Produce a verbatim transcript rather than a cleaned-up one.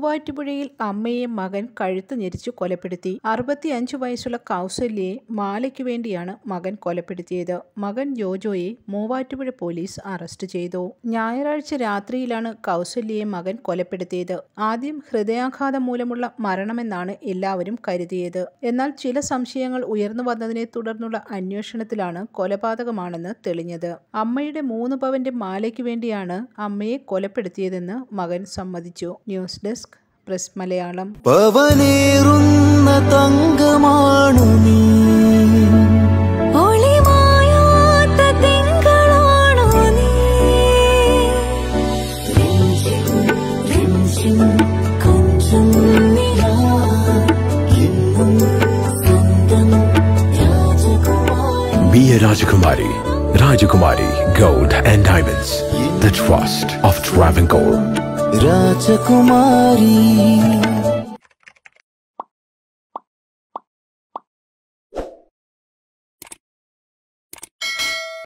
മൂവാറ്റുപുഴയിൽ അമ്മയെ മകൻ കഴുത്ത് ഞെരിച്ചു കൊലപ്പെടുത്തി. അറുപത്തിയഞ്ചു വയസ്സുള്ള കൗസല്യയെ മാലയ്ക്കു വേണ്ടിയാണ് മകൻ കൊലപ്പെടുത്തിയത്. മകൻ ജോജോയെ മൂവാറ്റുപുഴ പോലീസ് അറസ്റ്റ് ചെയ്തു. ഞായറാഴ്ച രാത്രിയിലാണ് കൗസല്യയെ മകൻ കൊലപ്പെടുത്തിയത്. ആദ്യം ഹൃദയാഘാതം മൂലമുള്ള മരണമെന്നാണ് എല്ലാവരും കരുതിയത്. എന്നാൽ ചില സംശയങ്ങൾ ഉയർന്നു വന്നതിനെ തുടർന്നുള്ള അന്വേഷണത്തിലാണ് കൊലപാതകമാണെന്ന് തെളിഞ്ഞത്. അമ്മയുടെ മൂന്ന് പവന്റെ മാലയ്ക്കു വേണ്ടിയാണ് അമ്മയെ കൊലപ്പെടുത്തിയതെന്ന് മകൻ സമ്മതിച്ചു. News desk press Malayalam. പവനേറുന്ന തങ്കമാണു നീ, ഒളിമായാത്ത തിങ്കളാണു നീ, കൊഞ്ചം നിലാ എന്നും സ്വന്തം രാജകുമാരി. Be a Rajakumari. Rajakumari Gold and Diamonds. The trust of Travancore. Rajakumari.